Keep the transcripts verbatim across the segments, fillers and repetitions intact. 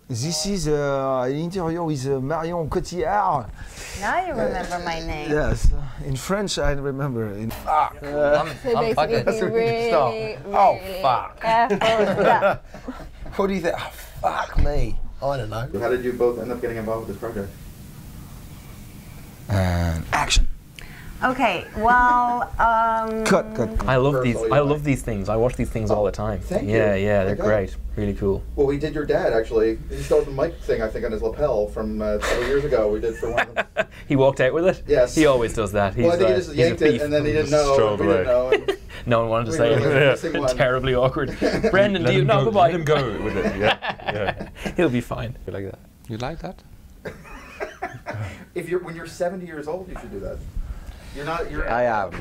This is uh, an interview with uh, Marion Cotillard. Now you remember my name. Yes, in French I remember. In Fuck. Uh, I'm, So I'm fucking. basically, be really, Stop. really Oh, fuck. careful. Yeah. What do you think? Oh, fuck me. I don't know. How did you both end up getting involved with this project? and action. Okay, well, um... Cut, cut. I love these. Personally, I like- love these things. I watch these things all the time. Thank yeah, you. yeah, they're Okay. great. Really cool. Well, we did your dad actually. He still has the mic thing, I think, on his lapel from uh, several years ago. We did for one of them. He walked out with it. Yes. He always does that. He's, Well, I think uh, he just he's a yanked it, thief. and then he didn't know. Strolled We didn't away. know. And No one wanted to we say were like it. missing one. Terribly awkward. Brendan, Let do you him no, go. goodbye. Let him go with it. Yeah, yeah. He'll be fine. You like that? You like that? If you're when you're seventy years old, you should do that. You're not. You're. I am.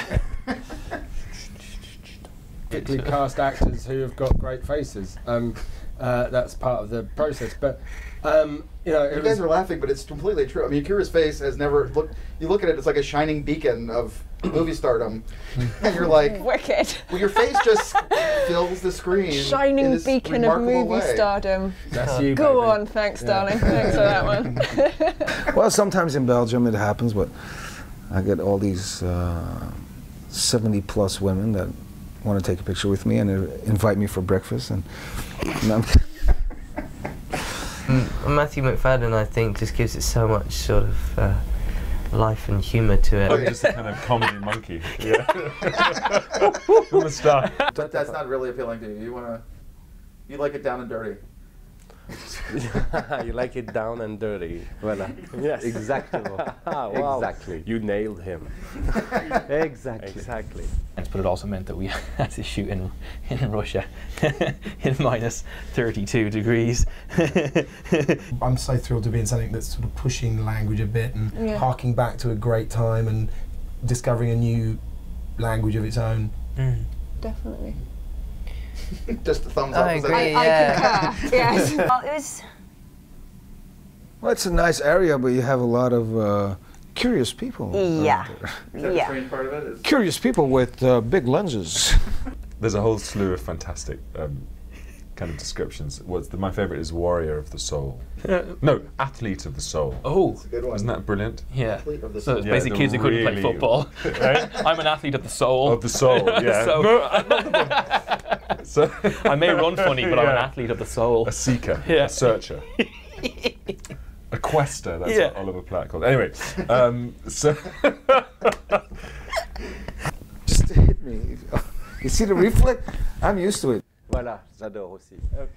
We cast actors who have got great faces. Um, uh, that's part of the process. But um, you know, it You was, guys are laughing, but it's completely true. I mean, Akira's face has never looked. You look at it; it's like a shining beacon of movie stardom, and you're like, Wicked. well, your face just fills the screen. in Shining this beacon of remarkable movie way. stardom. that's you. Go baby. on, thanks, Yeah. darling. Thanks for that one. Well, sometimes in Belgium it happens, but I get all these uh, seventy plus women that want to take a picture with me and uh, invite me for breakfast. And, and I'm Mm, Matthew McFadden, I think, just gives it so much sort of uh, life and humour to it. I'm just a kind of comedy monkey. Yeah. From the start. But that's not really appealing to you. You wanna. You like it down and dirty. You like it down and dirty. Voilà. Yes. Exactly. Ah, wow. Exactly. You nailed him. Exactly. Exactly. But it also meant that we had to shoot in in Russia in minus thirty-two degrees. I'm so thrilled to be in something that's sort of pushing language a bit and Yeah. harking back to a great time and discovering a new language of its own. Mm. Definitely. Just a thumbs up. I is that agree. it? Yeah. I concur, yes. Well, it was... well, it's a nice area, but you have a lot of uh, curious people. out Yeah. there. Is that the Yeah. strange part of it? Is Curious people with uh, big lenses. There's a whole slew of fantastic um, kind of descriptions. What's the, my favourite is warrior of the soul. No, athlete of the soul. Oh, It's a good one. Isn't that brilliant? yeah. Athlete of the So it's soul. Yeah, basically the kids who couldn't play really- football. Right? I'm an athlete of the soul. Of the soul, yeah. So- No, I'm not the- so I may run funny, but I'm an Yeah. athlete of the soul. A seeker, Yeah. a searcher. A quester, that's Yeah. what Oliver Platt called. Anyway, um, so Just hit me. You see the reflex? I'm used to it. Voilà, j'adore aussi.